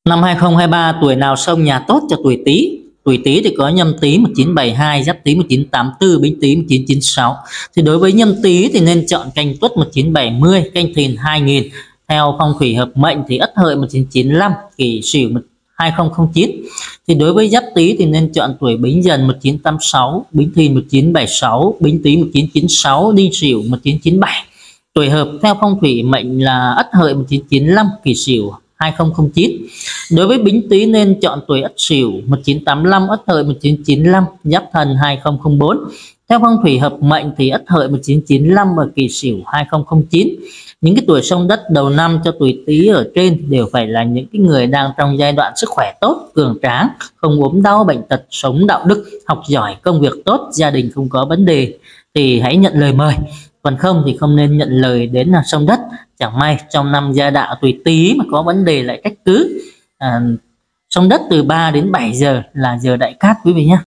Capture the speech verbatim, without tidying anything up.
Năm hai không hai ba tuổi nào xông nhà tốt cho tuổi Tý? Tuổi Tý thì có Nhâm Tý một chín bảy hai, Giáp Tý một chín tám tư, Bính Tý một chín chín sáu. Thì đối với Nhâm Tý thì nên chọn Canh Tuất một chín bảy mươi, Canh Thìn hai nghìn. Theo phong thủy hợp mệnh thì Ất Hợi một chín chín lăm, Kỷ Sửu hai không không chín. Thì đối với Giáp Tý thì nên chọn tuổi Bính Dần một chín tám sáu, Bính Thìn một chín bảy sáu, Bính Tý một chín chín sáu, Đinh Sửu một chín chín bảy. Tuổi hợp theo phong thủy mệnh là Ất Hợi một chín chín lăm, Kỷ Sửu hai không không chín. Đối với Bính Tý nên chọn tuổi Ất Sửu một chín tám lăm, Ất Hợi một chín chín lăm, Giáp Thần hai không không bốn. Theo phong thủy hợp mệnh thì Ất Hợi một chín chín lăm và Kỷ Sửu hai không không chín. Những cái tuổi xông đất đầu năm cho tuổi Tý ở trên đều phải là những cái người đang trong giai đoạn sức khỏe tốt, cường tráng, không ốm đau bệnh tật, sống đạo đức, học giỏi, công việc tốt, gia đình không có vấn đề thì hãy nhận lời mời. Còn không thì không nên nhận lời đến là xông đất. Chẳng may trong năm gia đạo tuổi Tý mà có vấn đề lại trách cứ. À, xông đất từ ba đến bảy giờ là giờ đại cát quý vị nhé.